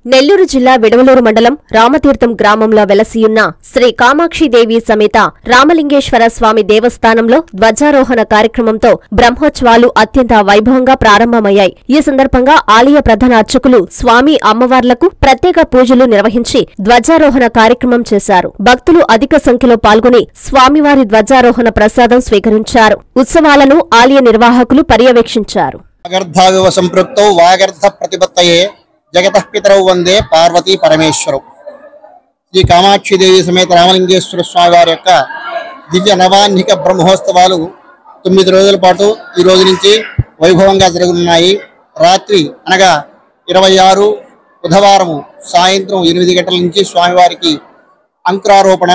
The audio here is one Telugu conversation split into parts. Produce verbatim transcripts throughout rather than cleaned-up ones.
నెల్లూరు జిల్లా విడవలూరు మండలం రామతీర్థం గ్రామంలో వెలసియున్న శ్రీ కామాక్షిదేవి సమేత రామలింగేశ్వర స్వామి దేవస్థానంలో ధ్వజారోహణ కార్యక్రమంతో బ్రహ్మోత్సవాలు అత్యంత వైభవంగా ప్రారంభమయ్యాయి. ఈ సందర్భంగా ఆలయ ప్రధాన అర్చకులు స్వామి అమ్మవార్లకు ప్రత్యేక పూజలు నిర్వహించి ధ్వజారోహణ కార్యక్రమం చేశారు. భక్తులు అధిక సంఖ్యలో పాల్గొని స్వామివారి ధ్వజారోహణ ప్రసాదం స్వీకరించారు. ఉత్సవాలను ఆలయ నిర్వాహకులు పర్యవేక్షించారు. जगतः पितरौ वंदे पार्वती परमेश्वरौ श्री कामाक्षीदेवी समेत रामलिंगेश्वर स्वामी वारि योक्क दिव्य नवान्हिक ब्रह्मोत्सवालु तొమ్మిది రోజుల పాటు ఈ రోజు నుంచి వైభవంగా జరుగుతున్నాయి. రాత్రి అనగా ఇరవై ఆరు బుధవారం సాయంత్రం ఎనిమిది గంటల నుంచి స్వామివారికి అంకురారోపణ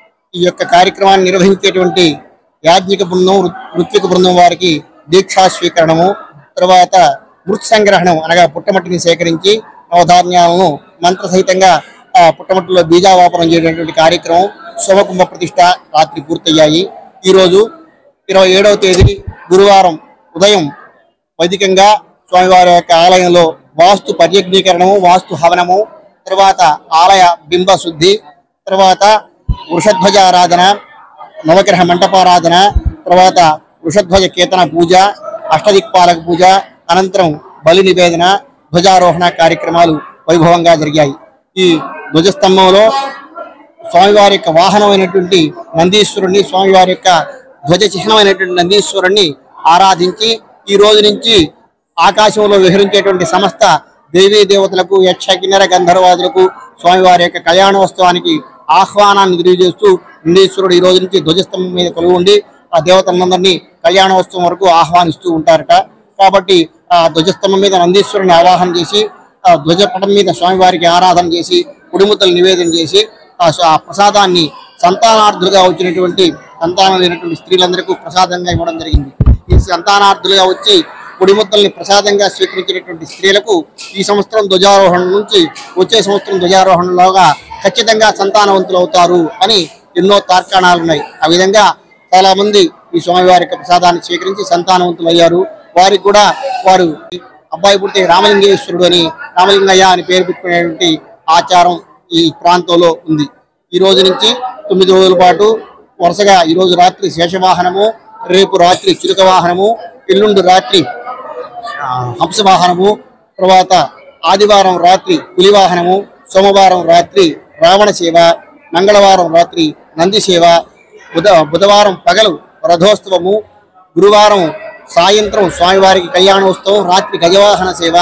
ఈ యొక్క కార్యక్రమాన్ని నిర్వహించేటువంటి యాజ్ఞిక బృందం ఋత్విక బృందం వారికి దీక్షా స్వీకరణము, తర్వాత మృత్ సంగ్రహణం అనగా పుట్టమట్టిని సేకరించి నవధాన్యాలను మంత్రసహితంగా ఆ పుట్టమట్టిలో బీజావాపనం చేయడానికి కార్యక్రమం సోమకుంభ ప్రతిష్ట రాత్రి పూర్తయ్యాయి. ఈరోజు ఇరవై ఏడవ తేదీ గురువారం ఉదయం వైదికంగా స్వామివారి యొక్క ఆలయంలో వాస్తు పర్యజ్ఞీకరణము, వాస్తు హవనము, తర్వాత ఆలయ బింబ శుద్ధి, తర్వాత వృషధ్వజ ఆరాధన, నవగ్రహ మంటపారాధన, తర్వాత వృషధ్వజ కేతన పూజ, అష్టదిక్పాలక పూజ, అనంతరం బలి నివేదన, ధ్వజారోహణ కార్యక్రమాలు వైభవంగా జరిగాయి. ఈ ధ్వజస్తంభంలో స్వామివారి యొక్క వాహనమైనటువంటి నందీశ్వరుణ్ణి, స్వామివారి యొక్క ధ్వజ చిహ్నమైనటువంటి నందీశ్వరుణ్ణి ఆరాధించి ఈ రోజు నుంచి ఆకాశంలో విహరించేటువంటి సమస్త దేవీ దేవతలకు, యక్ష కిన్నెర గంధర్వాదులకు స్వామివారి యొక్క కళ్యాణోత్సవానికి ఆహ్వానాన్ని తెలియజేస్తూ నందీశ్వరుడు ఈ రోజు నుంచి ధ్వజస్తంభం మీద కొలువు ఉండి ఆ దేవతలందరినీ కళ్యాణోత్సవం వరకు ఆహ్వానిస్తూ ఉంటారట. కాబట్టి ఆ ధ్వజస్తంభం మీద నందీశ్వరుని ఆవాహన చేసి ఆ ధ్వజపటం మీద స్వామివారికి ఆరాధన చేసి కుడిముద్దలు నివేదన చేసి ఆ ప్రసాదాన్ని సంతానార్థులుగా వచ్చినటువంటి సంతానం లేనటువంటి స్త్రీలందరికీ ప్రసాదంగా ఇవ్వడం జరిగింది. ఈ సంతానార్థులుగా వచ్చి కుడిముద్దల్ని ప్రసాదంగా స్వీకరించినటువంటి స్త్రీలకు ఈ సంవత్సరం ధ్వజారోహణ నుంచి వచ్చే సంవత్సరం ధ్వజారోహణలోగా ఖచ్చితంగా సంతానవంతులు అవుతారు అని ఎన్నో తార్కాణాలు ఉన్నాయి. ఆ విధంగా చాలా మంది ఈ స్వామివారి యొక్క ప్రసాదాన్ని స్వీకరించి సంతానవంతులు అయ్యారు. వారికి కూడా వారు అబ్బాయి పుడితే రామలింగేశ్వరుడు అని, రామలింగయ్య అని పేరు పెట్టుకునేటువంటి ఆచారం ఈ ప్రాంతంలో ఉంది. ఈ రోజు నుంచి తొమ్మిది రోజుల పాటు వరుసగా ఈరోజు రాత్రి శేషవాహనము, రేపు రాత్రి చిలుక వాహనము, ఎల్లుండి రాత్రి హంసవాహనము, తర్వాత ఆదివారం రాత్రి పులివాహనము, సోమవారం రాత్రి రావణ సేవ, మంగళవారం రాత్రి నంది సేవ, బుధ బుధవారం పగలు రథోత్సవము, గురువారం సాయంత్రం స్వామివారికి కళ్యాణోత్సవం, రాత్రి గజవాహన సేవ,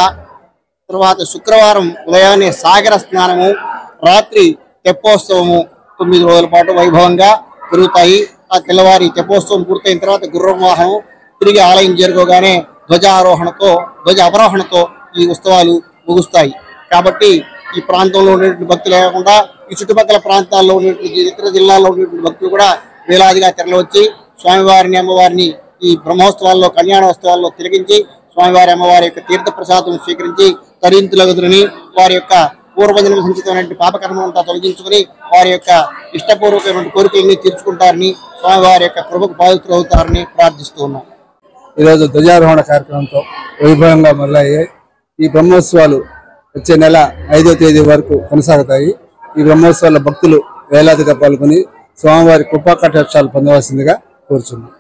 తర్వాత శుక్రవారం ఉదయాన్నే సాగర స్నానము, రాత్రి తెప్పోత్సవము తొమ్మిది రోజుల పాటు వైభవంగా జరుగుతాయి. ఆ తెల్లవారి తెప్పోత్సవం పూర్తయిన తర్వాత గుర్రం వాహనం తిరిగి ఆలయం చేరుకోగానే ధ్వజారోహణతో ధ్వజ అవరోహణతో ఈ ఉత్సవాలు ముగుస్తాయి. కాబట్టి ఈ ప్రాంతంలో ఉండేటువంటి భక్తులు లేకుండా ఈ చుట్టుపక్కల ప్రాంతాల్లో ఉండేటువంటి ఇతర జిల్లాల్లో ఉండేటువంటి భక్తులు కూడా వేలాదిగా తరలివచ్చి స్వామివారిని అమ్మవారిని ఈ బ్రహ్మోత్సవాల్లో కళ్యాణోత్సవాల్లో తిలకించి స్వామివారి అమ్మవారి యొక్క తీర్థ ప్రసాదం స్వీకరించి తరింతులగుదురని, వారి యొక్క పూర్వజన్మ సంచితమైనటువంటి పాపకర్మలంతా తొలగించుకుని వారి యొక్క ఇష్టపూర్వకమైన కోరికలన్నీ తీర్చుకుంటారని, స్వామివారి యొక్క కృపకు పాత్రులు అవుతారని ప్రార్థిస్తూ ఉన్నాం. ఈరోజు ధ్వజారోహణ కార్యక్రమంతో వైభవంగా మొదలయ్యాయి. ఈ బ్రహ్మోత్సవాలు వచ్చే నెల ఐదో తేదీ వరకు కొనసాగుతాయి. ఈ బ్రహ్మోత్సవాల భక్తులు వేలాదిగా పాల్గొని స్వామివారి కృపా కటాక్షాలు పొందవలసిందిగా కోరుచున్నాం.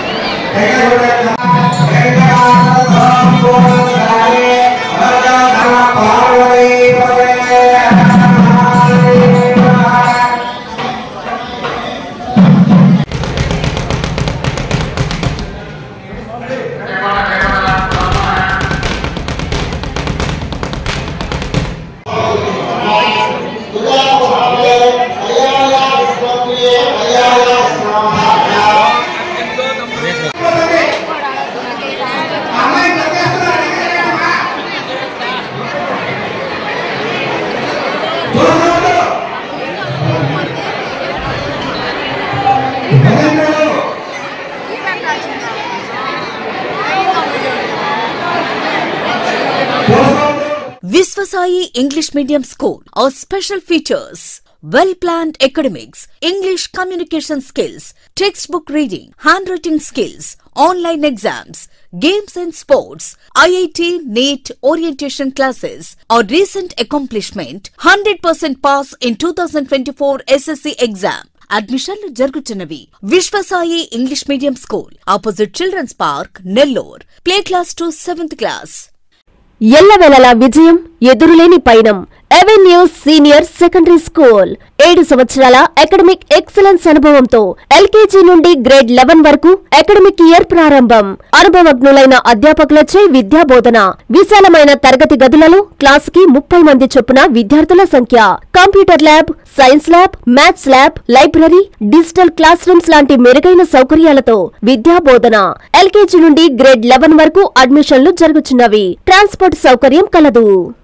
Hey, Viswasai English Medium School. Our special features: well-planned academics, English communication skills, textbook reading, handwriting skills, online exams, games and sports, I I T, NEET orientation classes. Our recent accomplishment: one hundred percent pass in two thousand twenty-four S S C exam. అడ్మిషన్లు జరుగుతున్నవి. Viswasai English medium school, opposite children's park, Nellore. Play class to seventh class. ఎల్లవేళలా విజయం, ఎదురులేని పయనం. ఎవెన్యూస్ సీనియర్ సెకండరీ స్కూల్ ఏడు సంవత్సరాల అకాడమిక్ ఎక్సలెన్స్ అనుభవంతో ఎల్కేజీ నుండి గ్రేడ్ లెవెన్ వరకు అకాడమిక్ ఇయర్ ప్రారంభం. అనుభవజ్ఞులైన అధ్యాపకులచే విద్యా బోధన. విశాలమైన తరగతి గదులలో క్లాసుకి ముప్పై మంది చొప్పున విద్యార్థుల సంఖ్య. Computer lab, science lab, maths lab, library, digital class rooms లాంటి మెరుగైన సౌకర్యాలతో విద్యా బోధన. ఎల్కేజీ నుండి గ్రేడ్ లెవెన్ వరకు అడ్మిషన్లు జరుగుతున్నవి. ట్రాన్స్పోర్ట్ సౌకర్యం కలదు.